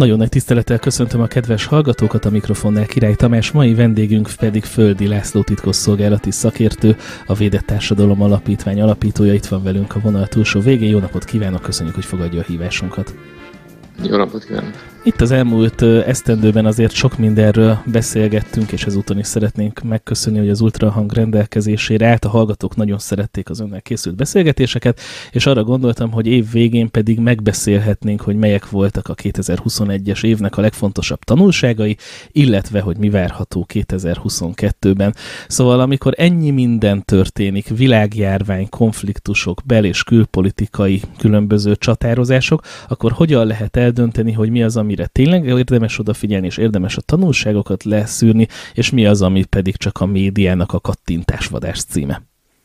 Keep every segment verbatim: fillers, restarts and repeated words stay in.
Nagyon nagy tisztelettel köszöntöm a kedves hallgatókat, a mikrofonnál Király Tamás, mai vendégünk pedig Földi László titkosszolgálati szakértő, a Védett Társadalom Alapítvány alapítója. Itt van velünk a vonal túlsó végén. Jó napot kívánok, köszönjük, hogy fogadja a hívásunkat. Jó napot kívánok! Itt az elmúlt esztendőben azért sok mindenről beszélgettünk, és ezúton is szeretnénk megköszönni, hogy az Ultrahang rendelkezésére állt. A hallgatók nagyon szerették az önnel készült beszélgetéseket, és arra gondoltam, hogy év végén pedig megbeszélhetnénk, hogy melyek voltak a kétezer-huszonegyes évnek a legfontosabb tanulságai, illetve hogy mi várható kétezer-huszonkettőben. Szóval amikor ennyi minden történik, világjárvány, konfliktusok, bel- és külpolitikai különböző csatározások, akkor hogyan lehet eldönteni, hogy mi az, amire tényleg érdemes odafigyelni, és érdemes a tanulságokat leszűrni, és mi az, ami pedig csak a médiának a kattintásvadás címe?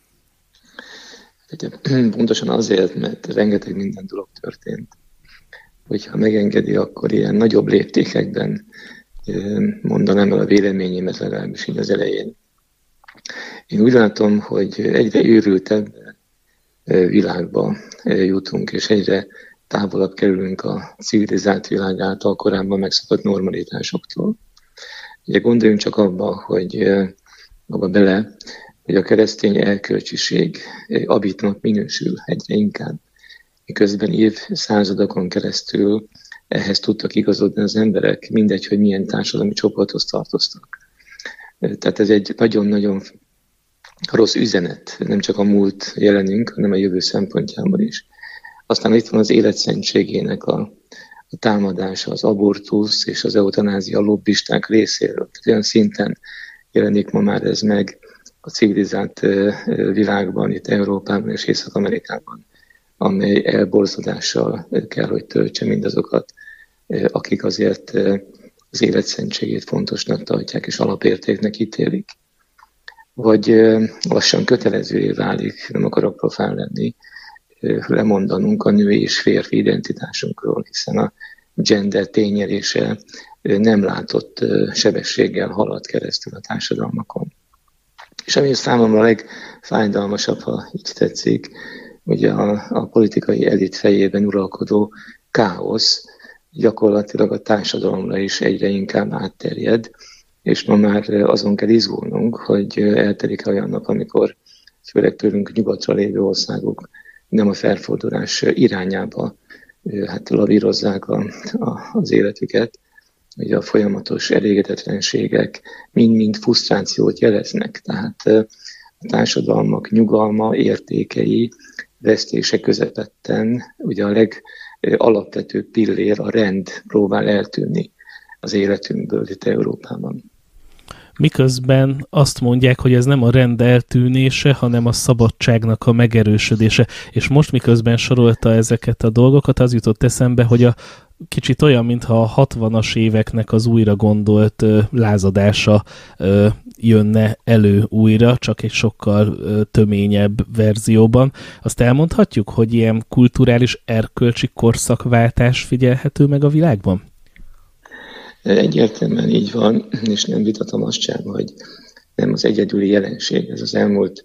Pontosan azért, mert rengeteg minden dolog történt. Hogyha megengedi, akkor ilyen nagyobb léptékekben mondanám el a véleményemet, legalábbis így az elején. Én úgy látom, hogy egyre őrültebb világba jutunk, és egyre távolabb kerülünk a civilizált világ által korábban megszokott normalitásoktól. Ugye gondoljunk csak abba, hogy abba bele, hogy a keresztény erkölcsiség abitnak minősül egyre inkább. Miközben évszázadokon keresztül ehhez tudtak igazodni az emberek, mindegy, hogy milyen társadalmi csoporthoz tartoztak. Tehát ez egy nagyon-nagyon rossz üzenet, nem csak a múlt jelenünk, hanem a jövő szempontjából is. Aztán itt van az életszentségének a, a támadása, az abortusz és az eutanázia lobbisták részéről. Olyan szinten jelenik ma már ez meg a civilizált világban, itt Európában és Észak-Amerikában, amely elborzadással kell, hogy töltse mindazokat, akik azért az életszentségét fontosnak tartják és alapértéknek ítélik. Vagy lassan kötelezővé válik, nem akarok profán lenni, lemondanunk a női és férfi identitásunkról, hiszen a gender tényelése nem látott sebességgel halad keresztül a társadalmakon. És ami számomra a legfájdalmasabb, ha így tetszik, ugye a, a politikai elit fejében uralkodó káosz gyakorlatilag a társadalomra is egyre inkább átterjed, és ma már azon kell izgulnunk, hogy eltelik olyan nap, amikor főleg tőlünk nyugatra lévő országok nem a felfordulás irányába hát lavírozzák a, a, az életüket, hogy a folyamatos elégedetlenségek mind-mind frusztrációt jeleznek. Tehát a társadalmak nyugalma, értékei vesztése közepetten ugye a legalapvetőbb pillér, a rend próbál eltűnni az életünkből itt Európában. Miközben azt mondják, hogy ez nem a rend eltűnése, hanem a szabadságnak a megerősödése. És most miközben sorolta ezeket a dolgokat, az jutott eszembe, hogy a kicsit olyan, mintha a hatvanas éveknek az újra gondolt ö, lázadása ö, jönne elő újra, csak egy sokkal ö, töményebb verzióban. Azt elmondhatjuk, hogy ilyen kulturális erkölcsi korszakváltás figyelhető meg a világban? Egyértelműen így van, és nem vitatom azt sem, hogy nem az egyedüli jelenség. Ez az elmúlt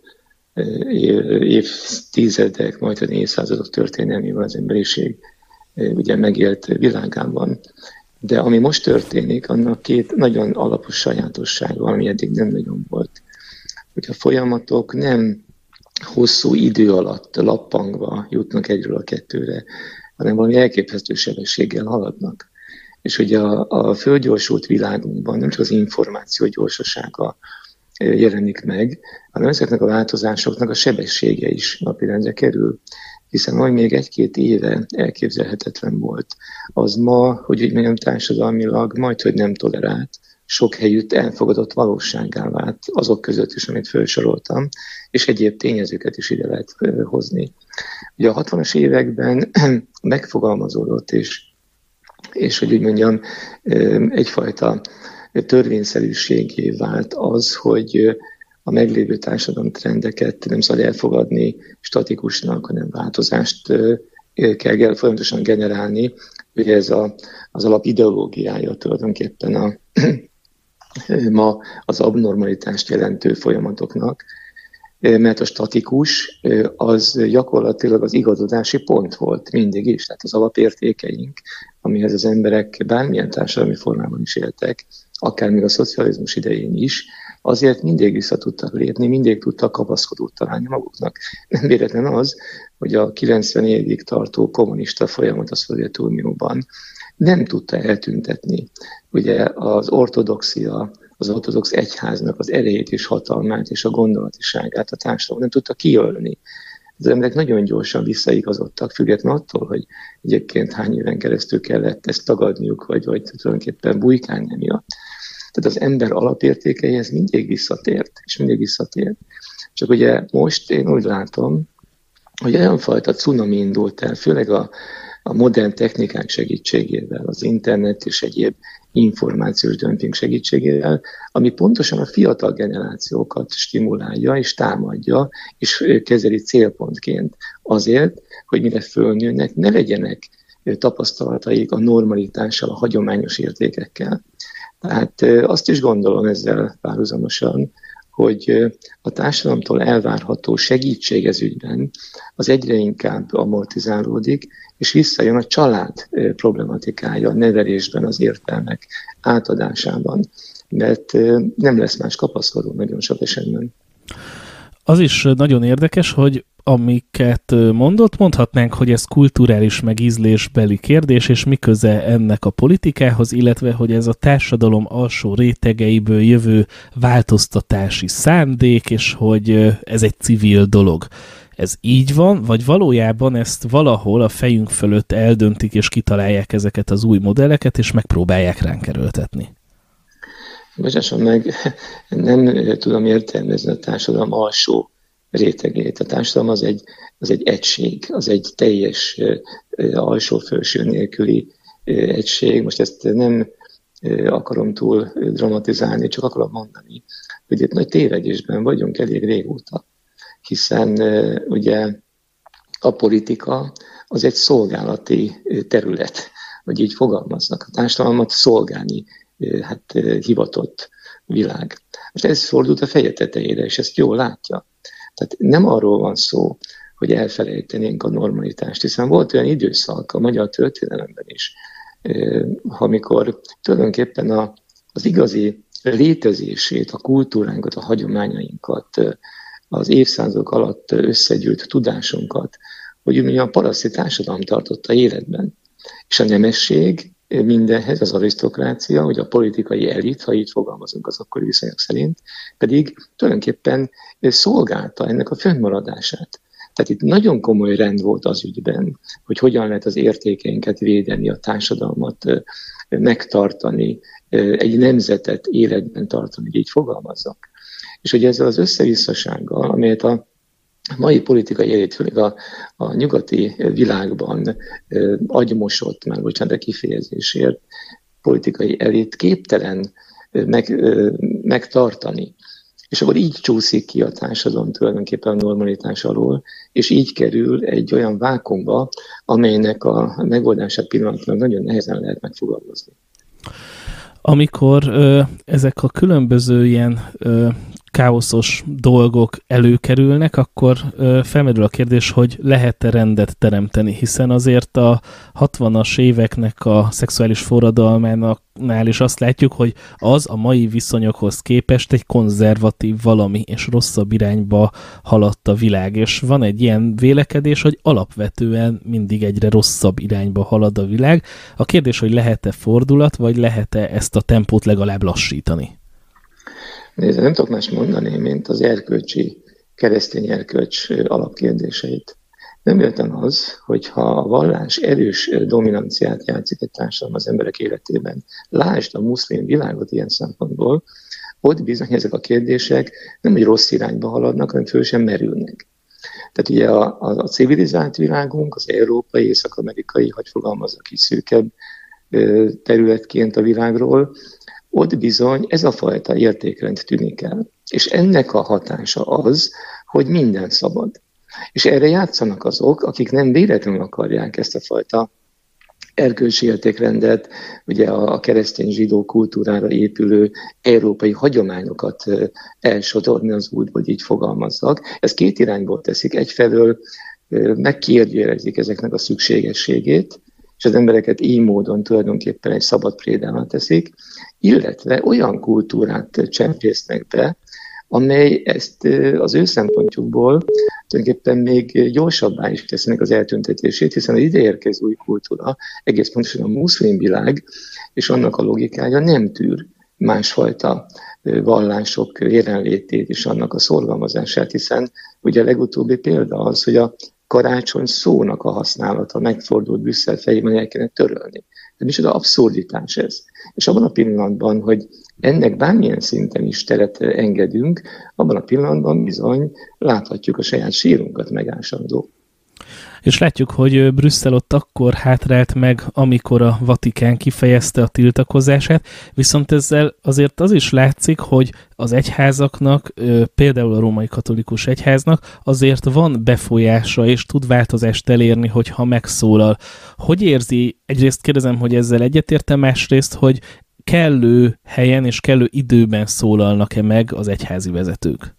évtizedek, majd évszázadok történelmével az emberiség ugye megélt világában. De ami most történik, annak két nagyon alapos sajátossága, ami eddig nem nagyon volt. Hogy a folyamatok nem hosszú idő alatt lappangva jutnak egyről a kettőre, hanem valami elképesztő sebességgel haladnak. És ugye a, a fölgyorsult világunkban nem csak az információ gyorsasága jelenik meg, hanem ezeknek a változásoknak a sebessége is napirendre kerül. Hiszen majd még egy-két éve elképzelhetetlen volt, az ma, hogy úgy mondjam, társadalmilag majdhogy nem tolerált, sok helyütt elfogadott valósággá vált azok között is, amit felsoroltam, és egyéb tényezőket is ide lehet hozni. Ugye a hatvanas években megfogalmazódott, és és hogy úgy mondjam, egyfajta törvényszerűségé vált az, hogy a meglévő társadalmi trendeket nem szabad elfogadni statikusnak, hanem változást kell folyamatosan generálni. Ugye ez a, az alapideológiája tulajdonképpen a, ma az abnormalitást jelentő folyamatoknak. mert a statikus az gyakorlatilag az igazodási pont volt mindig is. Tehát az alapértékeink, amihez az emberek bármilyen társadalmi formában is éltek, akár még a szocializmus idején is, azért mindig vissza tudtak lépni, mindig tudtak kapaszkodót találni maguknak. Nem véletlen az, hogy a kilencven évig tartó kommunista folyamat a Szovjetunióban nem tudta eltüntetni ugye az ortodoxia, az ortodox egyháznak az erejét és hatalmát és a gondolatiságát a társadalom nem tudta kiölni. Az emberek nagyon gyorsan visszaigazodtak, függetlenül attól, hogy egyébként hány éven keresztül kellett ezt tagadniuk, vagy, vagy tulajdonképpen bujkálni miatt. Tehát az ember alapértékeihez mindig visszatért, és mindig visszatért. Csak ugye most én úgy látom, hogy olyan fajta cunami indult el, főleg a, a modern technikák segítségével, az internet és egyéb információs dömping segítségével, ami pontosan a fiatal generációkat stimulálja és támadja, és kezeli célpontként azért, hogy mire fölnőnek, ne legyenek tapasztalataik a normalitással, a hagyományos értékekkel. Tehát azt is gondolom ezzel párhuzamosan, hogy a társadalomtól elvárható segítség ez ügyben az egyre inkább amortizálódik, és visszajön a család problematikája a nevelésben, az értelmek átadásában, mert nem lesz más kapaszkodó nagyon sok esetben. Az is nagyon érdekes, hogy amiket mondott, mondhatnánk, hogy ez kulturális meg ízlésbeli kérdés, és mi köze ennek a politikához, illetve hogy ez a társadalom alsó rétegeiből jövő változtatási szándék, és hogy ez egy civil dolog. Ez így van, vagy valójában ezt valahol a fejünk fölött eldöntik, és kitalálják ezeket az új modelleket, és megpróbálják ránk erőltetni? Bocsásson meg, nem tudom értelmezni a társadalom alsó rétegét. A társadalom az egy, az egy egység, az egy teljes alsó-felső nélküli egység. Most ezt nem akarom túl dramatizálni, csak akarom mondani, hogy itt nagy tévedésben vagyunk elég régóta, hiszen ugye a politika az egy szolgálati terület, hogy így fogalmaznak. A társadalmat szolgálni hát hivatott világ. Most ez fordult a feje tetejére, és ezt jól látja. Tehát nem arról van szó, hogy elfelejtenénk a normalitást, hiszen volt olyan időszak a magyar történelemben is, amikor tulajdonképpen a, az igazi létezését, a kultúránkat, a hagyományainkat, az évszázadok alatt összegyűlt tudásunkat, hogy a paraszti társadalom tartotta életben. És a nemesség mindenhez, az arisztokrácia, hogy a politikai elit, ha így fogalmazunk az akkori viszonyok szerint, pedig tulajdonképpen szolgálta ennek a fönnmaradását. Tehát itt nagyon komoly rend volt az ügyben, hogy hogyan lehet az értékeinket védeni, a társadalmat megtartani, egy nemzetet életben tartani, hogy így fogalmazzak. És hogy ezzel az összevisszasággal, amelyet a mai politikai elit, főleg a, a nyugati világban agymosott, már bocsánat a kifejezésért, politikai elit képtelen meg, megtartani. És akkor így csúszik ki a társadalom tulajdonképpen a normalitás alól, és így kerül egy olyan vákumba, amelynek a megoldását pillanatban nagyon nehezen lehet megfogalmazni. Amikor ö, ezek a különböző ilyen ö, káoszos dolgok előkerülnek, akkor ö, felmerül a kérdés, hogy lehet-e rendet teremteni, hiszen azért a hatvanas éveknek a szexuális forradalmánál is azt látjuk, hogy az a mai viszonyokhoz képest egy konzervatív valami, és rosszabb irányba haladt a világ, és van egy ilyen vélekedés, hogy alapvetően mindig egyre rosszabb irányba halad a világ. A kérdés, hogy lehet-e fordulat, vagy lehet-e ezt a tempót legalább lassítani? Nézd, nem tudok más mondani, mint az erkölcsi, keresztény erkölcs alapkérdéseit. Nem véletlen az, hogyha a vallás erős dominanciát játszik egy társadalom az emberek életében, lásd a muszlim világot ilyen szempontból, ott bizony ezek a kérdések nem egy rossz irányba haladnak, hanem föl sem merülnek. Tehát ugye a, a, a civilizált világunk, az európai, észak-amerikai, hogy fogalmazzak ki szűkebb területként a világról, ott bizony ez a fajta értékrend tűnik el. És ennek a hatása az, hogy minden szabad. És erre játszanak azok, akik nem véletlenül akarják ezt a fajta erkölcsi értékrendet, ugye a keresztény zsidó kultúrára épülő európai hagyományokat elsodorni az útból, így fogalmazzak. Ez két irányból teszik. Egyfelől megkérdőjelezik ezeknek a szükségességét, és az embereket így módon tulajdonképpen egy szabad prédával teszik, illetve olyan kultúrát csempésznek be, amely ezt az ő szempontjukból tulajdonképpen még gyorsabbá is teszik az eltüntetését, hiszen az ideérkező új kultúra, egész pontosan a muszlim világ, és annak a logikája nem tűr másfajta vallások jelenlétét és annak a szorgalmazását, hiszen ugye a legutóbbi példa az, hogy a karácsony szónak a használata megfordult Brüsszel fejében, el kellene törölni. De micsoda abszurditás ez. És abban a pillanatban, hogy ennek bármilyen szinten is teret engedünk, abban a pillanatban bizony láthatjuk a saját sírunkat megásandó. És látjuk, hogy Brüsszel ott akkor hátrált meg, amikor a Vatikán kifejezte a tiltakozását, viszont ezzel azért az is látszik, hogy az egyházaknak, például a római katolikus egyháznak azért van befolyása, és tud változást elérni, hogyha megszólal. Hogy érzi, egyrészt kérdezem, hogy ezzel egyetérte, másrészt, hogy kellő helyen és kellő időben szólalnak-e meg az egyházi vezetők?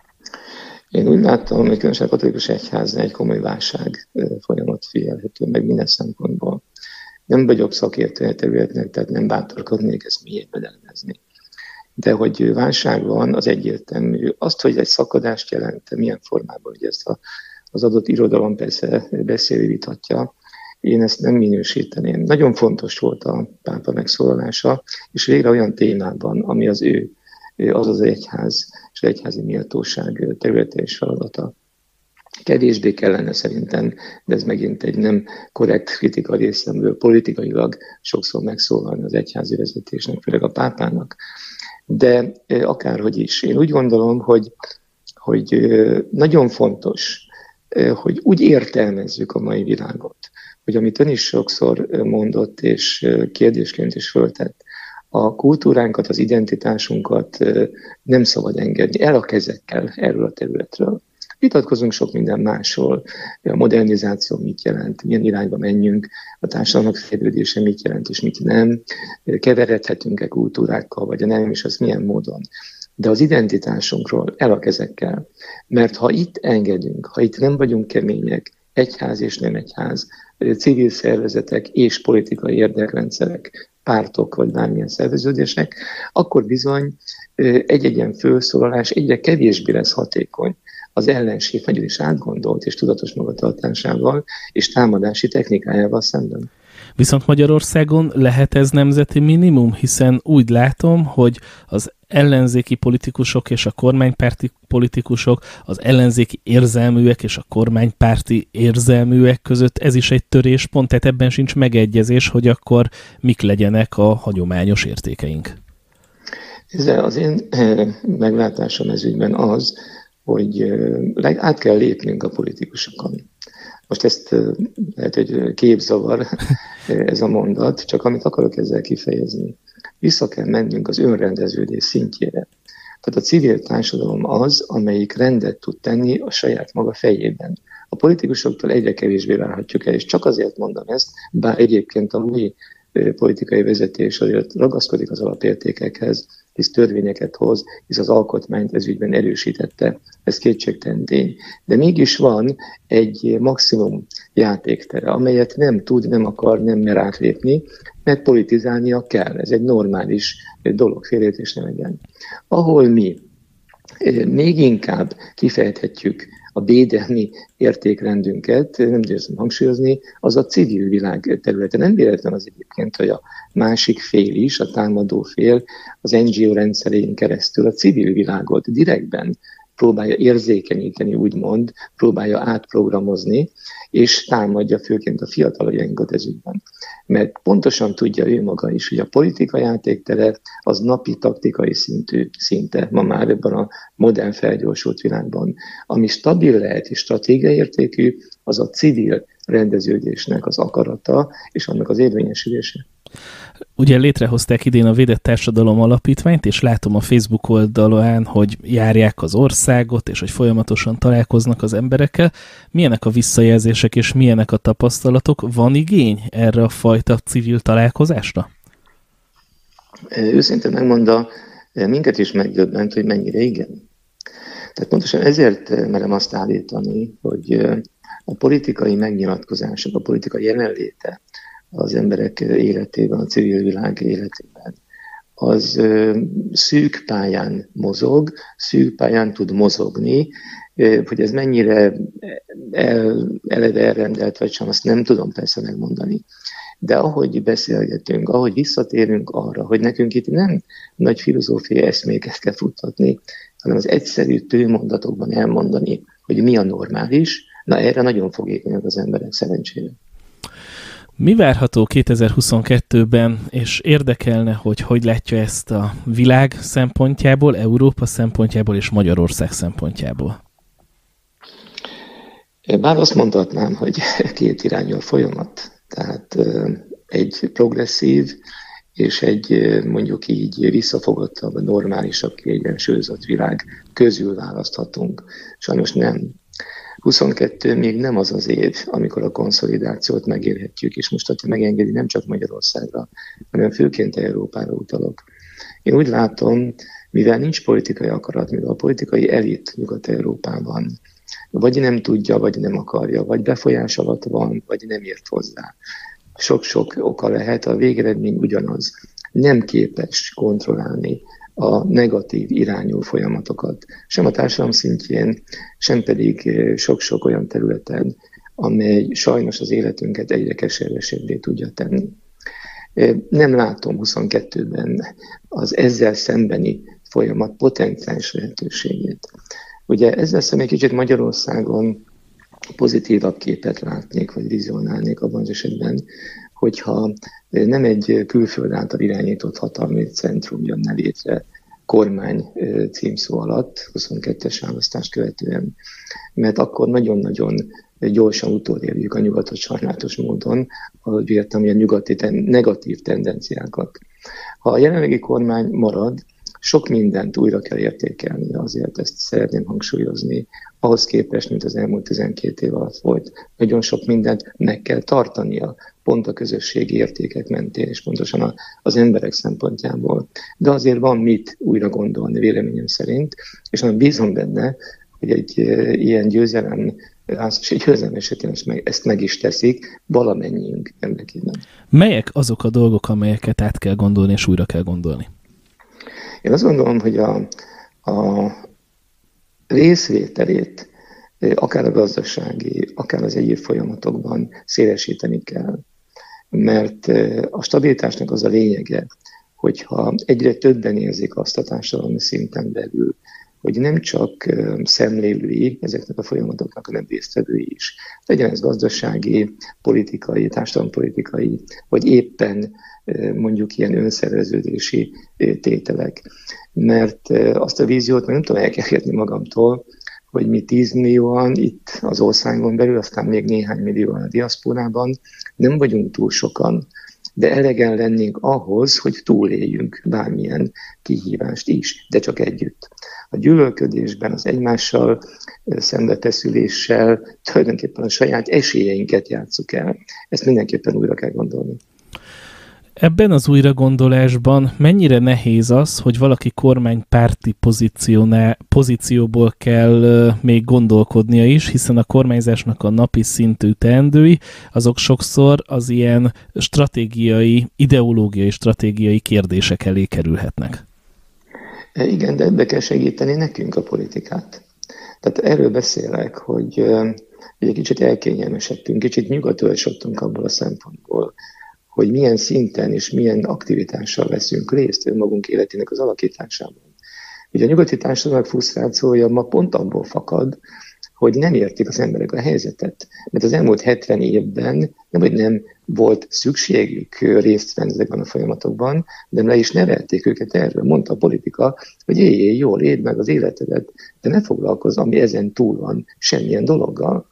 Én úgy láttam, hogy különösen a katolikus egyháznál egy komoly válság folyamat figyelhető meg minden szempontból. Nem vagyok szakértő a területnek, tehát nem bátorkodnék ezt mélyebben elemezni. De hogy válság van, az egyértelmű. Azt, hogy egy szakadást jelent, milyen formában, hogy ezt a, az adott irodalom persze beszélő vitatja, én ezt nem minősíteném. Nagyon fontos volt a pápa megszólalása, és végre olyan témában, ami az ő, az az egyház, és az egyházi méltóság területe és feladata. Kevésbé kellene szerintem, de ez megint egy nem korrekt kritika részemről, politikailag sokszor megszólalni az egyházi vezetésnek, főleg a pápának. De akárhogy is, én úgy gondolom, hogy, hogy nagyon fontos, hogy úgy értelmezzük a mai világot, hogy amit ön is sokszor mondott, és kérdésként is föltett, a kultúránkat, az identitásunkat nem szabad engedni el a kezekkel erről a területről. Vitatkozunk sok minden másról, a modernizáció mit jelent, milyen irányba menjünk, a társadalmak fejlődése mit jelent és mit nem, keveredhetünk-e kultúrákkal, vagy nem, és az milyen módon. De az identitásunkról el a kezekkel, mert ha itt engedünk, ha itt nem vagyunk kemények, egyház és nem egyház, civil szervezetek és politikai érdekrendszerek, pártok vagy bármilyen szerveződések, akkor bizony egy-egy ilyen felszólalás egyre kevésbé lesz hatékony az ellenség nagyon is átgondolt és tudatos magatartásával és támadási technikájával szemben. Viszont Magyarországon lehet ez nemzeti minimum, hiszen úgy látom, hogy az ellenzéki politikusok és a kormánypárti politikusok, az ellenzéki érzelműek és a kormánypárti érzelműek között ez is egy töréspont, tehát ebben sincs megegyezés, hogy akkor mik legyenek a hagyományos értékeink. Ez az én meglátásom ez ügyben az, hogy át kell lépnünk a politikusokon. Most ezt lehet, hogy képzavar ez a mondat, csak amit akarok ezzel kifejezni. Vissza kell mennünk az önrendeződés szintjére. Tehát a civil társadalom az, amelyik rendet tud tenni a saját maga fejében. A politikusoktól egyre kevésbé várhatjuk el, és csak azért mondom ezt, bár egyébként a új politikai vezetés azért ragaszkodik az alapértékekhez, hisz törvényeket hoz, hisz az alkotmányt ez ügyben erősítette, ez kétségtelen tény. De mégis van egy maximum játéktere, amelyet nem tud, nem akar, nem mer átlépni, mert politizálnia kell. Ez egy normális dolog, félreértés ne legyen. Ahol mi még inkább kifejthetjük a védelmi értékrendünket, nem győzöm hangsúlyozni, az a civil világ területe. Nem véletlen az egyébként, hogy a másik fél is, a támadó fél az en gé o rendszerén keresztül a civil világot direktben próbálja érzékenyíteni, úgymond, próbálja átprogramozni, és támadja főként a fiataljainkat ez ügyben. Mert pontosan tudja ő maga is, hogy a politika játéktere az napi taktikai szintű szinte ma már ebben a modern felgyorsult világban. Ami stabil lehet és stratégiai értékű, az a civil rendeződésnek az akarata és annak az érvényesülése. Ugye létrehozták idén a Védett Társadalom Alapítványt, és látom a Facebook oldalán, hogy járják az országot, és hogy folyamatosan találkoznak az emberekkel. Milyenek a visszajelzések, és milyenek a tapasztalatok? Van igény erre a fajta civil találkozásra? Őszintén megmondva, minket is megdöbbent, hogy mennyire igen. Tehát pontosan ezért merem azt állítani, hogy a politikai megnyilatkozások, a politikai jelenléte az emberek életében, a civil világ életében, az szűk pályán mozog, szűk pályán tud mozogni, hogy ez mennyire el, eleve elrendelt, vagy sem, azt nem tudom persze megmondani. De ahogy beszélgetünk, ahogy visszatérünk arra, hogy nekünk itt nem nagy filozófiai eszméket kell futtatni, hanem az egyszerű tőmondatokban elmondani, hogy mi a normális, na erre nagyon fogékonyak az emberek szerencsére. Mi várható kétezer-huszonkettőben, és érdekelne, hogy hogy látja ezt a világ szempontjából, Európa szempontjából és Magyarország szempontjából? Bár azt mondhatnám, hogy két irányú a folyamat. Tehát egy progresszív és egy mondjuk így visszafogottabb, normálisabb, kiegyensúlyozott világ közül választhatunk. Sajnos nem. huszonkettő még nem az az év, amikor a konszolidációt megélhetjük, és most, hogyha megengedi, nem csak Magyarországra, hanem főként Európára utalok. Én úgy látom, mivel nincs politikai akarat, mivel a politikai elit Nyugat-Európában vagy nem tudja, vagy nem akarja, vagy befolyás alatt van, vagy nem ért hozzá. Sok-sok oka lehet, a végeredmény ugyanaz. Nem képes kontrollálni a negatív irányú folyamatokat, sem a társadalom szintjén, sem pedig sok-sok olyan területen, amely sajnos az életünket egyre keservesebbé tudja tenni. Nem látom huszonkettőben az ezzel szembeni folyamat potenciális lehetőségét. Ugye ezzel szemben kicsit Magyarországon pozitívabb képet látnék, vagy vizionálnék abban az esetben, hogyha nem egy külföld által irányított hatalmi centrum jönne létre kormány címszó alatt, huszonkettes választást követően, mert akkor nagyon-nagyon gyorsan utolérjük a nyugatot sajnálatos módon, ahogy értem, hogy a nyugati ten- negatív tendenciákat. Ha a jelenlegi kormány marad, sok mindent újra kell értékelni, azért ezt szeretném hangsúlyozni, ahhoz képest, mint az elmúlt tizenkét év alatt volt. Nagyon sok mindent meg kell tartania, pont a közösségi értékek mentén, és pontosan az emberek szempontjából. De azért van mit újra gondolni, véleményem szerint, és nagyon bízom benne, hogy egy e, ilyen győzelem, egy győzelem esetén ezt meg, ezt meg is teszik valamennyiünk érdekében. Melyek azok a dolgok, amelyeket át kell gondolni, és újra kell gondolni? Én azt gondolom, hogy a, a részvételét akár a gazdasági, akár az egyéb folyamatokban szélesíteni kell. Mert a stabilitásnak az a lényege, hogyha egyre többen érzik azt a társadalmi szinten belül, hogy nem csak szemlélői ezeknek a folyamatoknak, hanem résztvevői is. Legyen ez gazdasági, politikai, társadalompolitikai, vagy éppen mondjuk ilyen önszerveződési tételek. Mert azt a víziót nem tudom elkergetni magamtól, hogy mi tízmillióan itt az országon belül, aztán még néhány millióan a diaszporában nem vagyunk túl sokan, de elegen lennénk ahhoz, hogy túléljünk bármilyen kihívást is, de csak együtt. A gyűlölködésben, az egymással szembefeszüléssel tulajdonképpen a saját esélyeinket játsszuk el. Ezt mindenképpen újra kell gondolni. Ebben az újragondolásban mennyire nehéz az, hogy valaki kormánypárti pozícióból kell még gondolkodnia is, hiszen a kormányzásnak a napi szintű teendői, azok sokszor az ilyen stratégiai, ideológiai, stratégiai kérdések elé kerülhetnek. Igen, de ebbe kell segíteni nekünk a politikát. Tehát erről beszélek, hogy, hogy egy kicsit elkényelmesedtünk, kicsit nyugatolsodtunk abból a szempontból, hogy milyen szinten és milyen aktivitással veszünk részt önmagunk életének az alakításában. Ugye a nyugati társadalmak frusztrációja ma pont abból fakad, hogy nem értik az emberek a helyzetet. Mert az elmúlt hetven évben nem, hogy nem volt szükségük részt venni ezekben a folyamatokban, de le is nevelték őket erről. Mondta a politika, hogy éljél jól, éld meg az életedet, de ne foglalkozz, ami ezen túl van, semmilyen dologgal.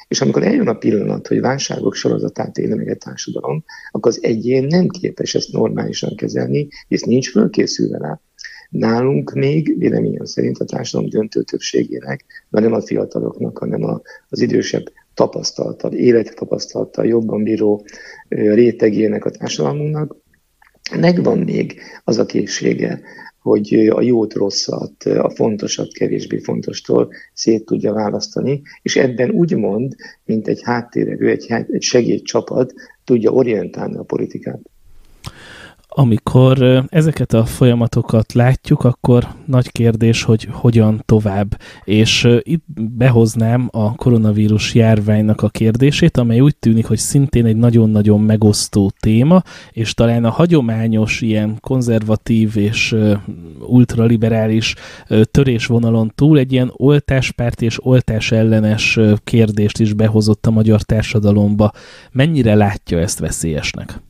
És amikor eljön a pillanat, hogy válságok sorozatát éli meg a társadalom, akkor az egyén nem képes ezt normálisan kezelni, hisz nincs fölkészülve rá. Nálunk még, véleményem szerint a társadalom döntő többségének, de nem a fiataloknak, hanem a, az idősebb tapasztalattal, élettapasztalattal jobban bíró rétegének a társadalmunknak, megvan még az a készsége, hogy a jót, rosszat, a fontosat, kevésbé fontostól szét tudja választani, és ebben úgymond, mint egy háttérerő, egy, egy segédcsapat tudja orientálni a politikát. Amikor ezeket a folyamatokat látjuk, akkor nagy kérdés, hogy hogyan tovább. És itt behoznám a koronavírus járványnak a kérdését, amely úgy tűnik, hogy szintén egy nagyon-nagyon megosztó téma, és talán a hagyományos, ilyen konzervatív és ultraliberális törésvonalon túl egy ilyen oltáspárt és oltás ellenes kérdést is behozott a magyar társadalomba. Mennyire látja ezt veszélyesnek?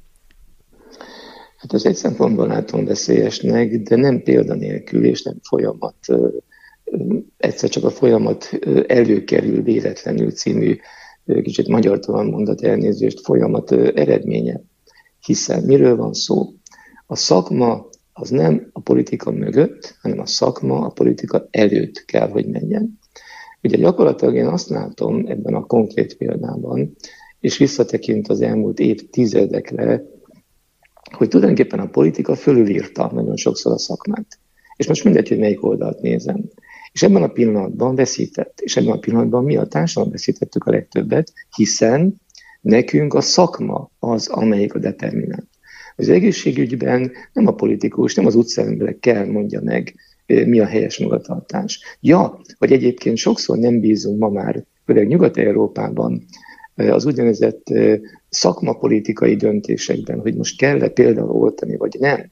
Hát az egy szempontból látom veszélyesnek, de nem példanélkül, és nem folyamat. Egyszer csak a folyamat előkerül véletlenül című, kicsit magyartalan mondat elnézést, folyamat eredménye. Hiszen miről van szó? A szakma az nem a politika mögött, hanem a szakma a politika előtt kell, hogy menjen. Ugye gyakorlatilag én azt látom ebben a konkrét példában, és visszatekint az elmúlt évtizedekre, hogy tulajdonképpen a politika fölülírta nagyon sokszor a szakmát. És most mindegy, hogy melyik oldalt nézem. És ebben a pillanatban veszített. És ebben a pillanatban mi a társadalom veszítettük a legtöbbet, hiszen nekünk a szakma az, amelyik a determinált. Az egészségügyben nem a politikus, nem az utcaemberek kell mondja meg, mi a helyes magatartás. Ja, hogy egyébként sokszor nem bízunk ma már, főleg Nyugat-Európában, az úgynevezett szakmapolitikai döntésekben, hogy most kell-e például oltani, vagy nem.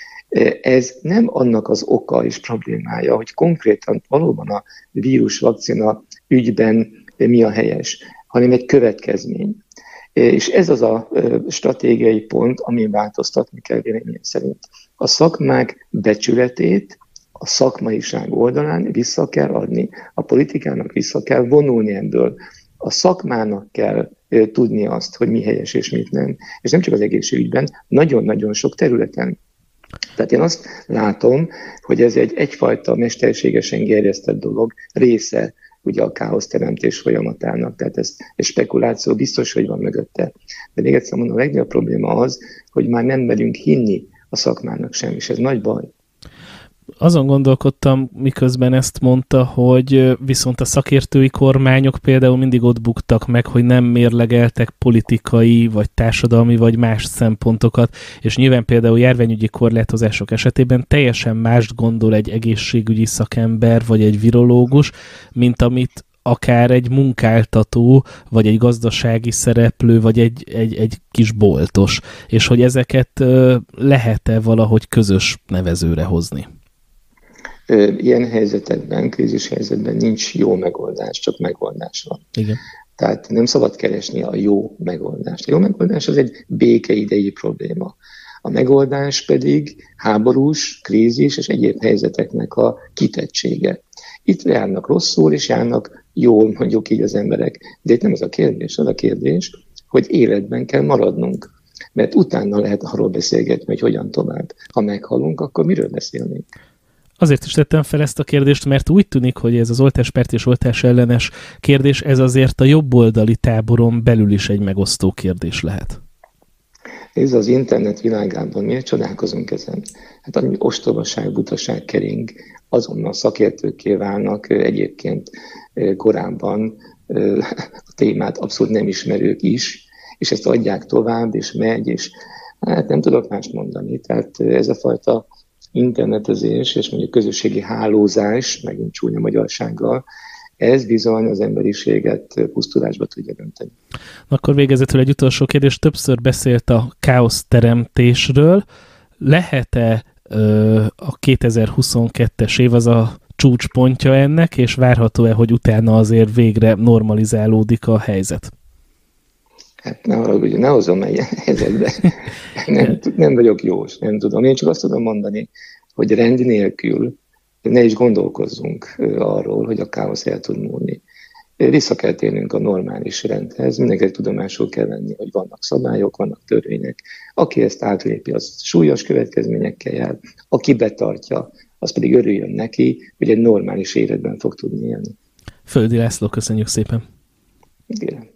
Ez nem annak az oka és problémája, hogy konkrétan valóban a vírusvakcina ügyben mi a helyes, hanem egy következmény. És ez az a stratégiai pont, amin változtatni kell véleményem szerint. A szakmák becsületét a szakmaiság oldalán vissza kell adni, a politikának vissza kell vonulni ebből. A szakmának kell tudni azt, hogy mi helyes és mit nem. És nem csak az egészségügyben, nagyon-nagyon sok területen. Tehát én azt látom, hogy ez egy egyfajta mesterségesen gerjesztett dolog, része ugye a káoszteremtés folyamatának. Tehát ez egy spekuláció biztos, hogy van mögötte. De még egyszer mondom, a legnagyobb probléma az, hogy már nem merünk hinni a szakmának sem, és ez nagy baj. Azon gondolkodtam, miközben ezt mondta, hogy viszont a szakértői kormányok például mindig ott buktak meg, hogy nem mérlegeltek politikai, vagy társadalmi, vagy más szempontokat, és nyilván például járványügyi korlátozások esetében teljesen mást gondol egy egészségügyi szakember, vagy egy virológus, mint amit akár egy munkáltató, vagy egy gazdasági szereplő, vagy egy, egy, egy kis boltos, és hogy ezeket lehet-e valahogy közös nevezőre hozni? Ilyen helyzetekben, krízis helyzetben nincs jó megoldás, csak megoldás van. Igen. Tehát nem szabad keresni a jó megoldást. A jó megoldás az egy békeidei probléma. A megoldás pedig háborús, krízis és egyéb helyzeteknek a kitettsége. Itt járnak rosszul, és járnak jól, mondjuk így az emberek. De itt nem az a kérdés, az a kérdés, hogy életben kell maradnunk. Mert utána lehet arról beszélgetni, hogy hogyan tovább. Ha meghalunk, akkor miről beszélnénk? Azért is tettem fel ezt a kérdést, mert úgy tűnik, hogy ez az oltáspárt és oltás ellenes kérdés, ez azért a jobboldali táboron belül is egy megosztó kérdés lehet. Ez az internet világában miért csodálkozunk ezen? Hát annyi ostobaság, butaság kering, azonnal szakértőkké válnak egyébként korábban a témát abszolút nem ismerők is, és ezt adják tovább, és megy, és hát nem tudok mást mondani. Tehát ez a fajta internetezés és mondjuk közösségi hálózás, megint csúnya magyarsággal, ez bizony az emberiséget pusztulásba tudja dönteni. Akkor végezetül egy utolsó kérdés. Többször beszélt a káoszteremtésről. Lehet-e ö, a kétezer-huszonkettes év az a csúcspontja ennek, és várható-e, hogy utána azért végre normalizálódik a helyzet? Hát ne haragudj, ne hozom ilyen helyzetbe. Nem, nem vagyok jós, nem tudom. Én csak azt tudom mondani, hogy rend nélkül ne is gondolkozzunk arról, hogy a káosz el tud múlni. vissza kell térnünk a normális rendhez, mindenkinek tudomásul kell venni, hogy vannak szabályok, vannak törvények. Aki ezt átlépi, az súlyos következményekkel jár, aki betartja, az pedig örüljön neki, hogy egy normális életben fog tudni élni. Földi László, köszönjük szépen! Igen.